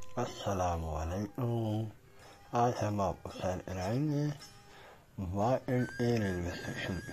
السلام علیکم. آج ہم آپ کو سیر کرائیں گے وائلڈ ریلوے اسٹیشن پہ.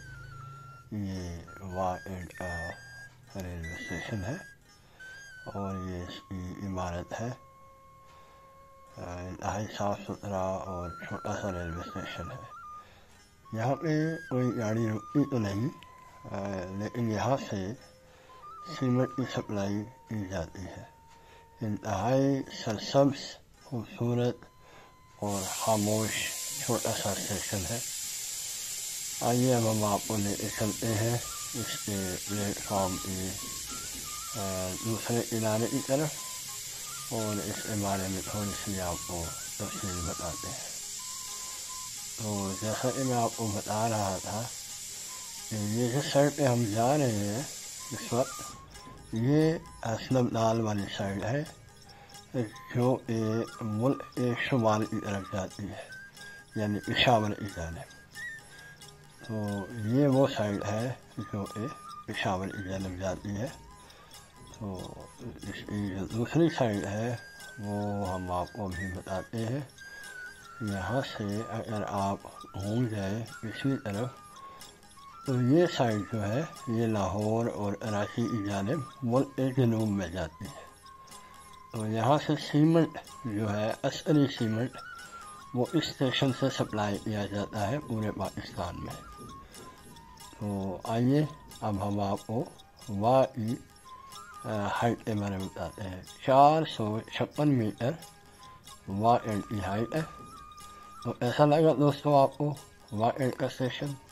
یہ وائلڈ ریلوے اسٹیشن ہے اور یہ اس کی عمارت ہے. انتہائی صاف ستھرا اور چھوٹا سا ریلوے اسٹیشن ہے. یہاں پہ کوئی گاڑی رکتی تو نہیں، لیکن یہاں سے سیمنٹ کی سپلائی کی جاتی ہے. انتہائی سرسبز، خوبصورت اور خاموش چھوٹا سا اسٹیشن ہے. آئیے اب ہم آپ کو لے کے چلتے ہیں اس کے پلیٹ فارم کی دوسرے کنارے کی طرف، اور اس کے بارے میں تھوڑی سی آپ کو تفصیل بتاتے ہیں. تو جیسا کہ میں آپ کو بتا رہا تھا کہ یہ جس سائڈ پہ ہم جا رہے ہیں اس وقت، یہ اسلم نال والی سائڈ ہے جو کہ ملک کے شمال کی طرف جاتی ہے، یعنی پشاور کی جانب. تو یہ وہ سائڈ ہے جو کہ پشاور کی جانب جاتی ہے. تو اس کی جو دوسری سائڈ ہے وہ ہم آپ کو بھی بتاتے ہیں. یہاں سے اگر آپ گھوم جائیں اسی طرف تو یہ سائڈ جو ہے یہ لاہور اور کراچی کی جانب ملک کے جنوب میں جاتی ہے. تو یہاں سے سیمنٹ جو ہے، عسکری سیمنٹ، وہ اس اسٹیشن سے سپلائی کیا جاتا ہے پورے پاکستان میں. تو آئیے اب ہم آپ کو وائی ہائٹ کے بارے میں بتاتے ہیں. 456 میٹر وائی کی ہائٹ ہے. تو ایسا لگا دوستوں آپ کو وائی کا اسٹیشن؟